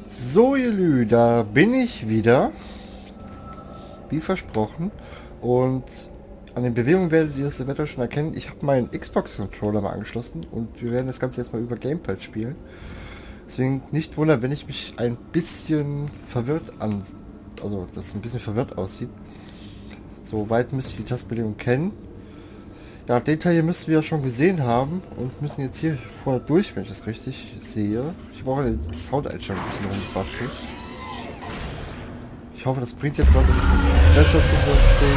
So, ihr Lü, da bin ich wieder, wie versprochen, und an den Bewegungen werdet ihr es eventuell schon erkennen. Ich habe meinen Xbox-Controller mal angeschlossen und wir werden das Ganze jetzt mal über Gamepad spielen. Deswegen nicht wundern, wenn ich mich ein bisschen verwirrt also dass es ein bisschen verwirrt aussieht. Soweit müsst ihr die Tastenbelegung kennen. Ja, den Teil hier müssten wir ja schon gesehen haben und müssen jetzt hier vorne durch, wenn ich das richtig sehe. Ich brauche den Sound-Einstellung ein bisschen rumbasteln. Ich hoffe, das bringt jetzt was besser zu verstehen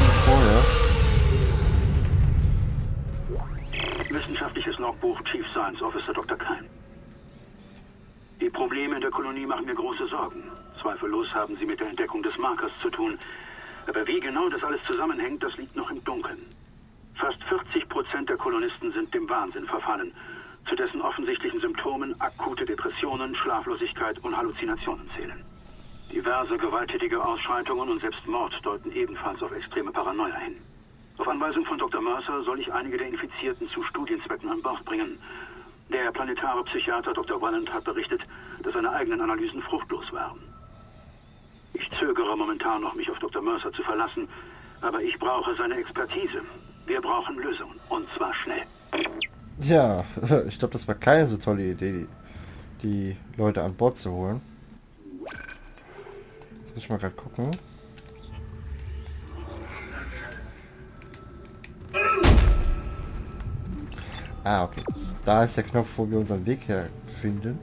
wie vorher. Wissenschaftliches Logbuch Chief Science Officer Dr. Keim. Die Probleme in der Kolonie machen mir große Sorgen. Zweifellos haben sie mit der Entdeckung des Markers zu tun. Aber wie genau das alles zusammenhängt, das liegt noch im Dunkeln. Fast 40% der Kolonisten sind dem Wahnsinn verfallen. Zu dessen offensichtlichen Symptomen akute Depressionen, Schlaflosigkeit und Halluzinationen zählen. Diverse gewalttätige Ausschreitungen und selbst Mord deuten ebenfalls auf extreme Paranoia hin. Auf Anweisung von Dr. Mercer soll ich einige der Infizierten zu Studienzwecken an Bord bringen. Der planetare Psychiater Dr. Walland hat berichtet, dass seine eigenen Analysen fruchtlos waren. Ich zögere momentan noch, mich auf Dr. Mercer zu verlassen, aber ich brauche seine Expertise. Wir brauchen Lösungen, und zwar schnell. Ja, ich glaube, das war keine so tolle Idee, die Leute an Bord zu holen. Jetzt muss ich mal gerade gucken. Ah, okay. Da ist der Knopf, wo wir unseren Weg herfinden.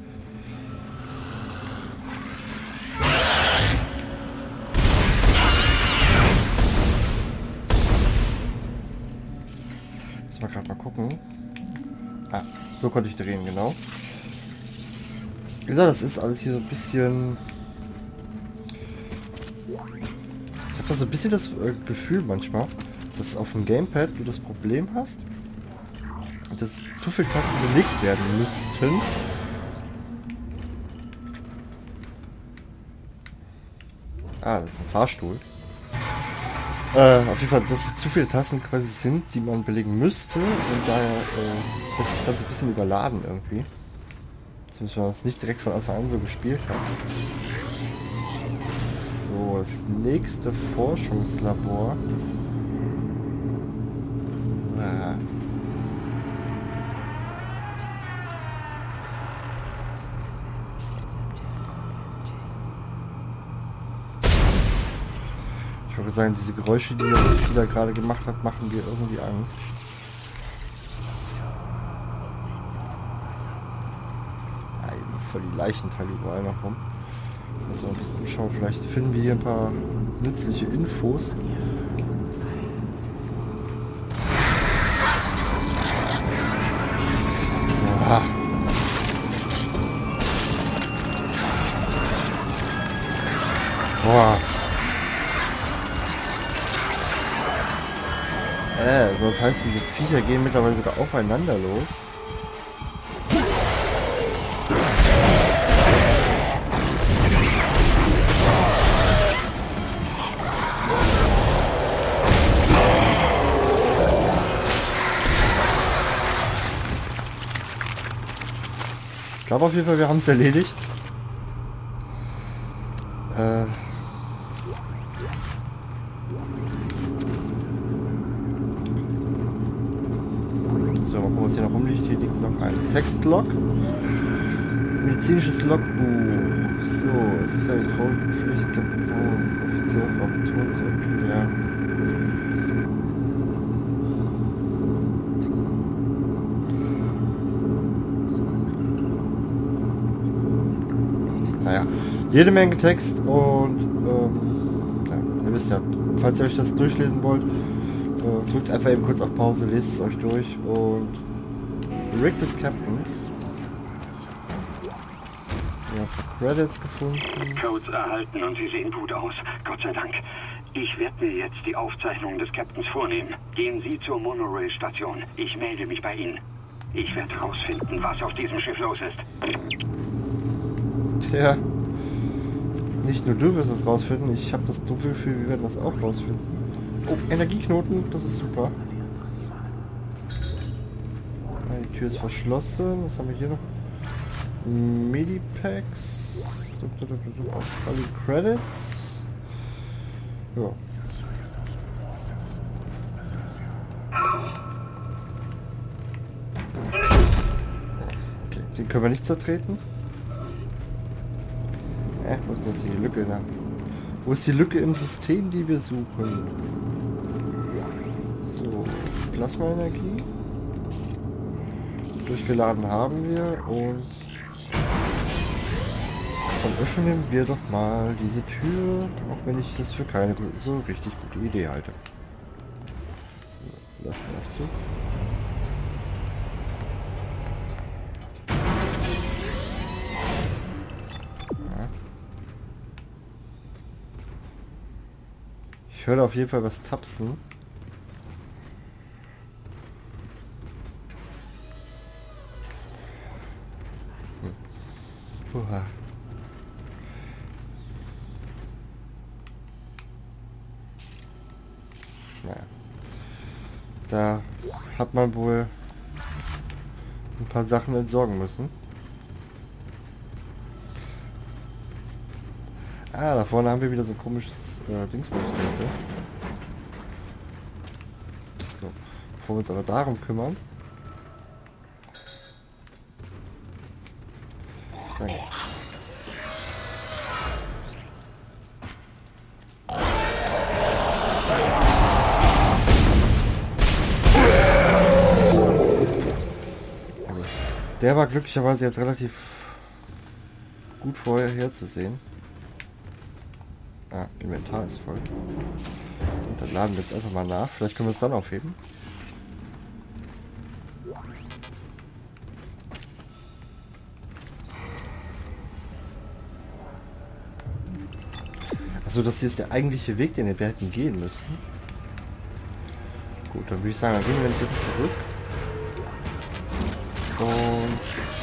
Gerade mal gucken. Ah, so konnte ich drehen, genau. Wie gesagt, das ist alles hier so ein bisschen... Ich habe da so ein bisschen das Gefühl manchmal, dass auf dem Gamepad du das Problem hast, dass zu viele Tasten belegt werden müssten. Ah, das ist ein Fahrstuhl. Auf jeden Fall, dass es zu viele Tasten quasi sind, die man belegen müsste, und daher wird das Ganze ein bisschen überladen irgendwie. Zumindest wenn man es nicht direkt von Anfang an so gespielt hat. So, das nächste Forschungslabor. Ah. Ich würde sagen, diese Geräusche, die jetzt wieder gerade gemacht hat, machen mir irgendwie Angst. Ja, eben voll die Leichenteile überall noch rum. Also schauen, vielleicht finden wir hier ein paar nützliche Infos. Ah. Boah. Also das heißt, diese Viecher gehen mittlerweile sogar aufeinander los. Ich glaube auf jeden Fall, wir haben es erledigt. So, mal gucken, was hier noch rumliegt. Hier liegt noch ein Textlog. Medizinisches Logbuch. So, es ist eine Pflicht, Kapitän, Offizier auf Ton zu erklären. Naja, jede Menge Text und ja, ihr wisst ja, falls ihr euch das durchlesen wollt, drückt einfach eben kurz auf Pause, lest es euch durch und Rig des Captains. Ja, ein paar Credits gefunden. Codes erhalten und sie sehen gut aus. Gott sei Dank. Ich werde mir jetzt die Aufzeichnungen des Captains vornehmen. Gehen Sie zur Monorail-Station. Ich melde mich bei Ihnen. Ich werde herausfinden, was auf diesem Schiff los ist. Tja, nicht nur du wirst es rausfinden, ich habe das dunkle Gefühl, wir werden das auch rausfinden. Oh, Energieknoten, das ist super. Die Tür ist verschlossen. Was haben wir hier noch? Medipacks. Alle Credits. Ja. Okay, den können wir nicht zertreten. Wo ist denn jetzt die Lücke da? Wo ist die Lücke im System, die wir suchen? So, Plasmaenergie. Durchgeladen haben wir und dann öffnen wir doch mal diese Tür, auch wenn ich das für keine so richtig gute Idee halte. Lassen wir auch zu. Ja. Ich höre auf jeden Fall was tapsen. Oha. Naja. Da hat man wohl ein paar Sachen entsorgen müssen. Ah, da vorne haben wir wieder so ein komisches Dingsbums-Rätsel. So, bevor wir uns aber darum kümmern. Ich sage. Der war glücklicherweise jetzt relativ gut vorherzusehen. Ah, Inventar ist voll. Und dann laden wir jetzt einfach mal nach. Vielleicht können wir es dann aufheben. Also das hier ist der eigentliche Weg, den wir hätten gehen müssen. Gut, dann würde ich sagen, dann gehen wir nämlich jetzt zurück. Und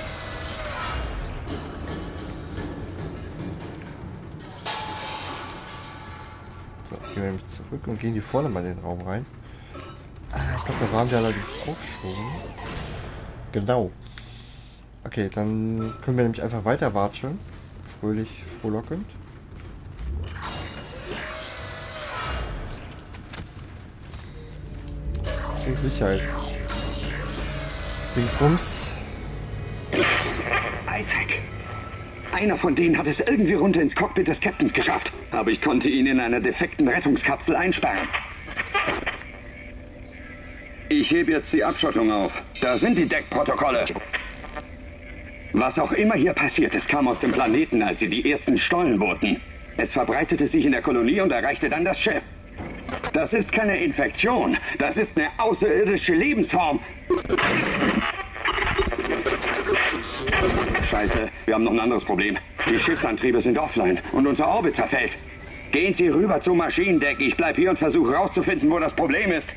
so, gehen wir nämlich zurück und gehen hier vorne mal in den Raum rein. Ah, ich glaube, da waren wir allerdings auch schon. Genau. Okay, dann können wir nämlich einfach weiter watscheln. Fröhlich, frohlockend. So Sicherheits... Dingsbums. Isaac. Einer von denen hat es irgendwie runter ins Cockpit des Captains geschafft. Aber ich konnte ihn in einer defekten Rettungskapsel einsperren. Ich hebe jetzt die Abschottung auf. Da sind die Deckprotokolle. Was auch immer hier passiert ist, kam aus dem Planeten, als sie die ersten Stollen boten. Es verbreitete sich in der Kolonie und erreichte dann das Schiff. Das ist keine Infektion. Das ist eine außerirdische Lebensform. Scheiße, wir haben noch ein anderes Problem. Die Schiffsantriebe sind offline und unser Orbit zerfällt. Gehen Sie rüber zum Maschinendeck. Ich bleib hier und versuche rauszufinden, wo das Problem ist.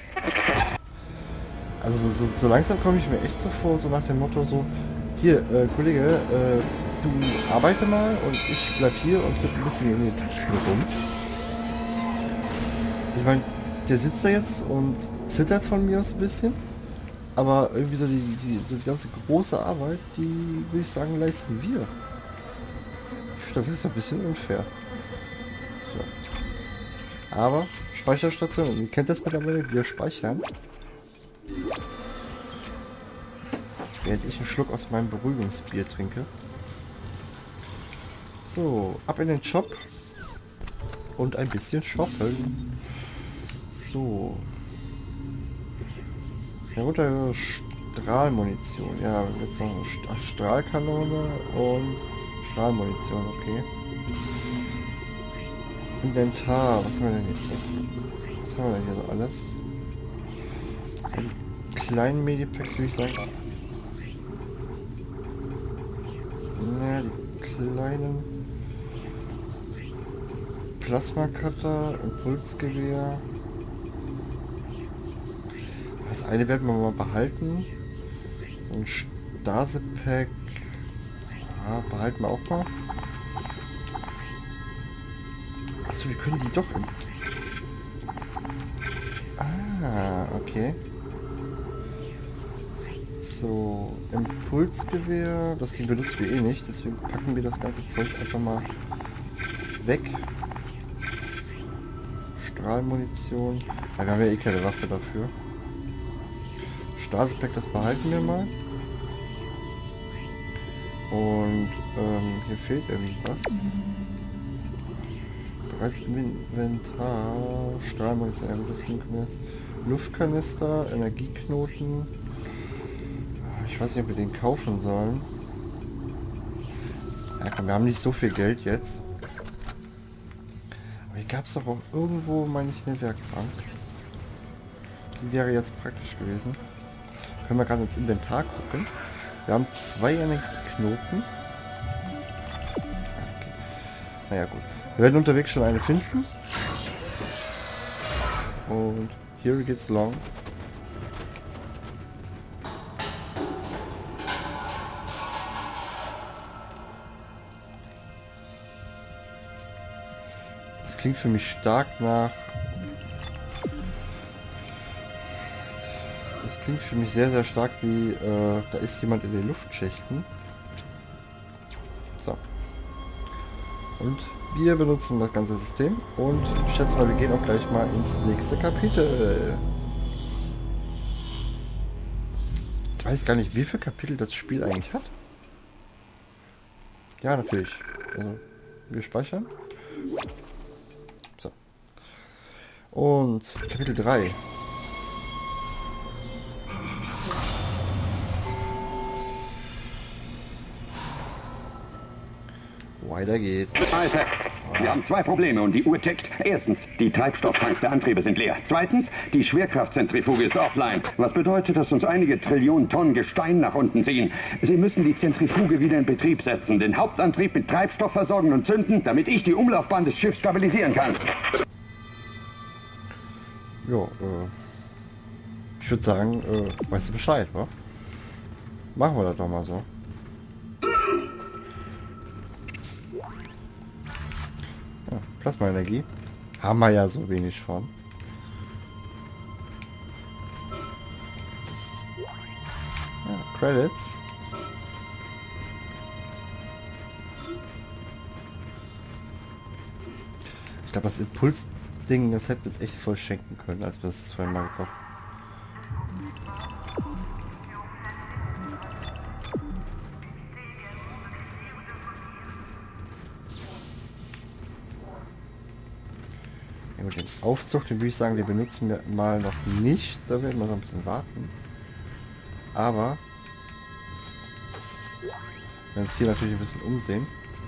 Also so langsam komme ich mir echt so vor, so nach dem Motto so, hier, Kollege, du arbeite mal und ich bleib hier und tippe ein bisschen in den Tasten rum. Ich meine, der sitzt da jetzt und zittert von mir aus ein bisschen. Aber irgendwie so die ganze große Arbeit, die würde ich sagen, leisten wir. Das ist ein bisschen unfair. So. Aber Speicherstation, und ihr kennt das mittlerweile, wir speichern. Während ich einen Schluck aus meinem Beruhigungsbier trinke. So, ab in den Shop. Und ein bisschen shoppen. So. Herunter Strahlmunition. Ja, jetzt noch eine Strahlkanone und Strahlmunition, okay. Inventar, was haben wir denn hier? Was haben wir denn hier so alles? Die kleinen Medipacks würde ich sagen. Ja, die kleinen Plasma-Cutter, Impulsgewehr. Das eine werden wir mal behalten. So ein Stase-Pack. Ja, behalten wir auch mal. Achso, wir können die doch im... Ah, okay. So. So, Impulsgewehr, das Ding benutzen wir eh nicht, deswegen packen wir das ganze Zeug einfach mal weg. Strahlmunition, ja, wir haben ja eh keine Waffe dafür. Stasi-Pack, das behalten wir mal. Und hier fehlt irgendwas. Bereits im Inventar, Strahlmunition, ja, das Ding können wir jetzt. Luftkanister, Energieknoten. Ich weiß nicht, ob wir den kaufen sollen. Ja komm, wir haben nicht so viel Geld jetzt. Aber hier gab es doch auch irgendwo, meine ich, eine Werkbank. Die wäre jetzt praktisch gewesen. Können wir gerade ins Inventar gucken. Wir haben 2 Energieknoten. Okay. Naja gut. Wir werden unterwegs schon eine finden. Und here we get long. Das klingt für mich stark nach... Das klingt für mich sehr, sehr stark wie... da ist jemand in den Luftschächten. So. Und wir benutzen das ganze System. Und ich schätze mal, wir gehen auch gleich mal ins nächste Kapitel. Ich weiß gar nicht, wie viele Kapitel das Spiel eigentlich hat. Ja, natürlich. Also, wir speichern. So. Und Kapitel 3. Weiter geht's. Alter, wir haben 2 Probleme und die Uhr tickt. Erstens, die Treibstofftanks der Antriebe sind leer. Zweitens, die Schwerkraftzentrifuge ist offline. Was bedeutet, dass uns einige Trillionen Tonnen Gestein nach unten ziehen. Sie müssen die Zentrifuge wieder in Betrieb setzen, den Hauptantrieb mit Treibstoff versorgen und zünden, damit ich die Umlaufbahn des Schiffs stabilisieren kann. Ja, ich würde sagen, weißt du Bescheid, wa? Machen wir das doch mal so. Ja, Plasmaenergie. Haben wir ja so wenig schon. Ja, Credits. Ich glaube, das Impuls-Ding, das hätten wir jetzt echt voll schenken können, als wir das vorhin mal gekauft. Ja, den Aufzug, den würde ich sagen, den benutzen wir mal noch nicht. Da werden wir so ein bisschen warten. Aber wir werden uns hier natürlich ein bisschen umsehen.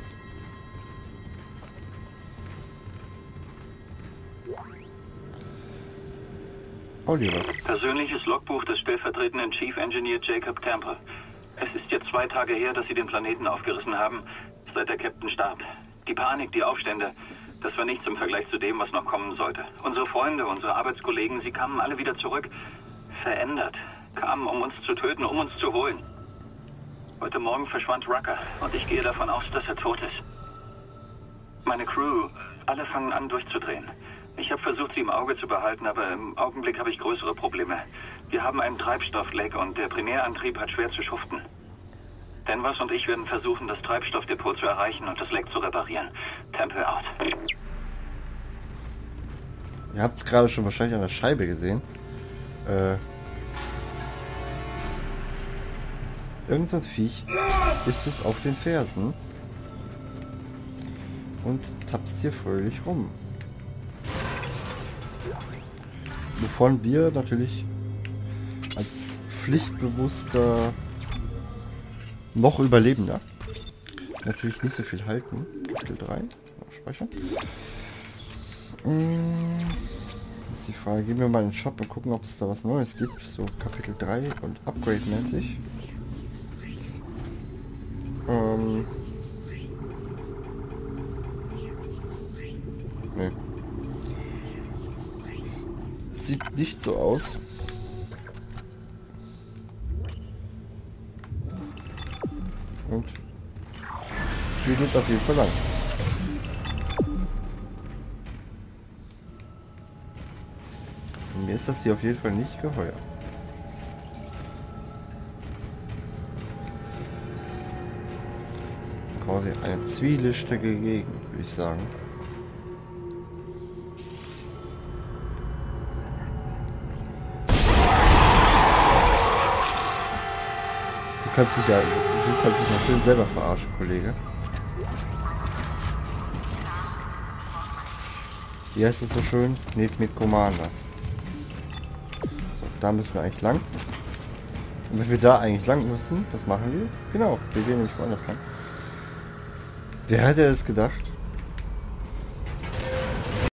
Oliver. Persönliches Logbuch des stellvertretenden Chief Engineer Jacob Temple. Es ist jetzt 2 Tage her, dass sie den Planeten aufgerissen haben, seit der Captain starb. Die Panik, die Aufstände, das war nichts im Vergleich zu dem, was noch kommen sollte. Unsere Freunde, unsere Arbeitskollegen, sie kamen alle wieder zurück. Verändert. Kamen, um uns zu töten, um uns zu holen. Heute Morgen verschwand Rucker und ich gehe davon aus, dass er tot ist. Meine Crew, alle fangen an durchzudrehen. Ich habe versucht, sie im Auge zu behalten, aber im Augenblick habe ich größere Probleme. Wir haben einen Treibstoffleck und der Primärantrieb hat schwer zu schuften. Danvers und ich werden versuchen, das Treibstoffdepot zu erreichen und das Leck zu reparieren. Temple out. Ihr habt es gerade schon wahrscheinlich an der Scheibe gesehen. Irgend so ein Viech ist jetzt auf den Fersen und tapst hier fröhlich rum. Wovon wir natürlich als pflichtbewusster noch Überlebender natürlich nicht so viel halten. Kapitel 3. Speichern. Jetzt die Frage, gehen wir mal in den Shop und gucken, ob es da was Neues gibt. So Kapitel 3 und Upgrade-mäßig. Nee. Sieht nicht so aus. Und hier geht's auf jeden Fall lang. Und mir ist das hier auf jeden Fall nicht geheuer. quasi eine zwielichtige Gegend, würde ich sagen. Du kannst dich mal schön selber verarschen, Kollege. Wie heißt es so schön? Need mit Commander. So, da müssen wir eigentlich lang. Und wenn wir da eigentlich lang müssen, was machen wir? Genau, wir gehen nämlich woanders lang. Wer hätte es gedacht?